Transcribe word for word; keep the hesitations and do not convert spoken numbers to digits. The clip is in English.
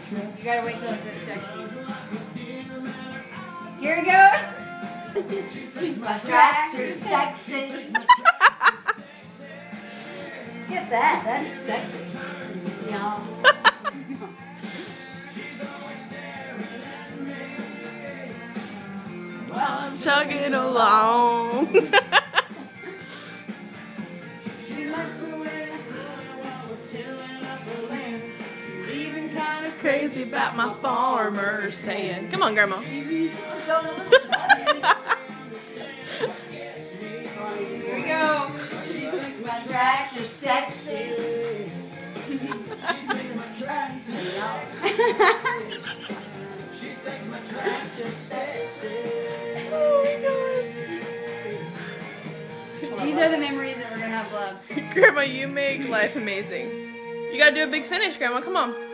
You gotta wait till it says sexy. Here it goes. My tracks are sexy. Get that. That's sexy. Yeah. Well, I'm chugging along. She likes the way even kind of Crazy about my farmer staying. Come on, Grandma. Don't listen. Here we go. She thinks my tracks are sexy. My tracks are long. She thinks my tracks are sexy. Oh my God. These are the memories that we're gonna have loved. Grandma, you make life amazing. You gotta do a big finish, Grandma. Come on.